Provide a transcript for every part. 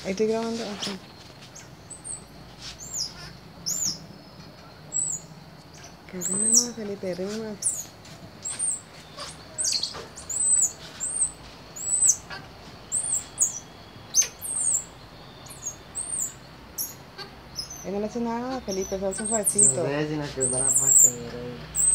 Ahí estoy grabando. Okay. Que rime más, Felipe, rime más. Él no le hace nada, Felipe, eso es un suavecito. No sé si nos quedará más que ver ahí.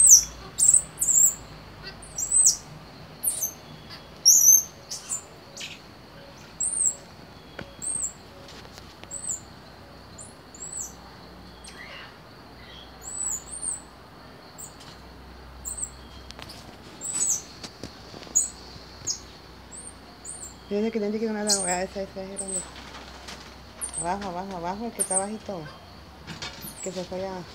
Fíjense que tiene que una la weá esa es grande. Abajo, abajo, abajo, el que está bajito. Que se fue allá.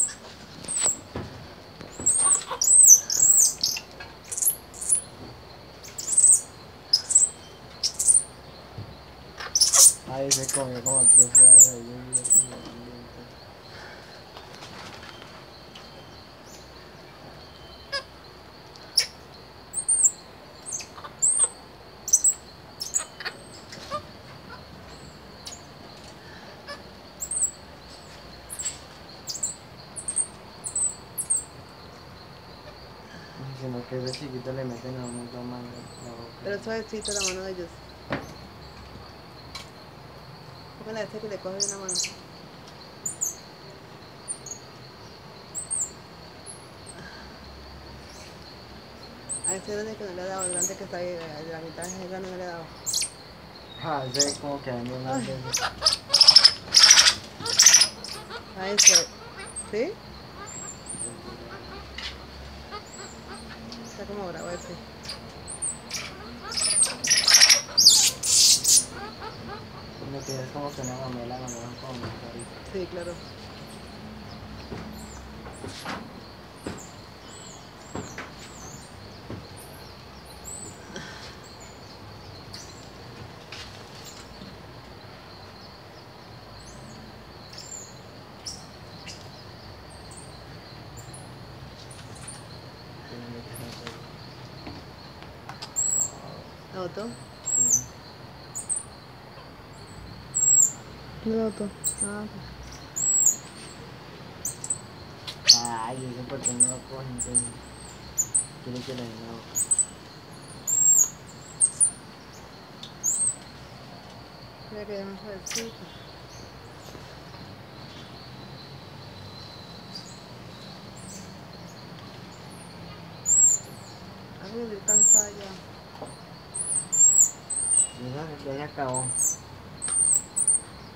Ahí se comió como 3 horas de lluvia. Sino que ese chiquito le meten a uno la mano la boca. Pero suavecito la mano de ellos. Póngale a ese que le coge una mano. A ese grande que no le ha dado, el grande que está ahí, de la mitad de ese grande no le ha dado. Ah, ese es como que a mí más veces. A ese, ¿sí? Está como bravo ese. Lo que es como que una mamela, no me dan como muy clarito. Sí, claro. ¿La botó? Sí. ¿Quién la botó? Ah, Ay, ese porque no lo cogen, entonces quiere que le den la boca. mira que ya más suavecito. Ay, estoy cansada ya. Ya se acabó.